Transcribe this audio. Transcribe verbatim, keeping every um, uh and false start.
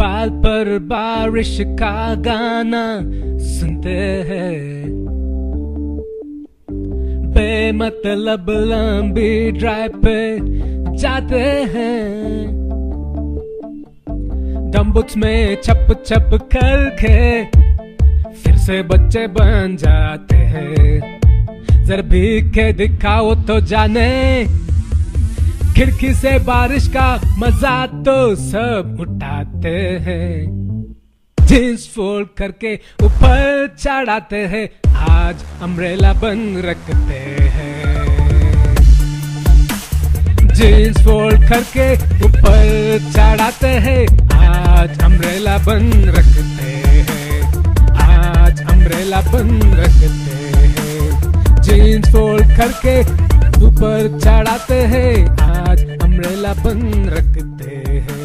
बाल पर बारिश का गाना सुनते हैं, बेमतलब लंबी ड्राइव पे जाते हैं, डम्बुक्स में छप छप करके फिर से बच्चे बन जाते हैं। जरा भीग के दिखाओ तो जाने, खिड़की से बारिश का मजा तो सब उठाते हैं। जींस फोल्ड करके ऊपर चढ़ाते हैं, आज अम्ब्रेला बन रखते हैं। जींस फोल्ड करके ऊपर चढ़ाते हैं, आज अम्ब्रेला बन रखते हैं, आज अम्ब्रेला बन रखते हैं। जींस फोल्ड करके ऊपर चढ़ाते हैं, आज अम्ब्रेला बन रखते हैं।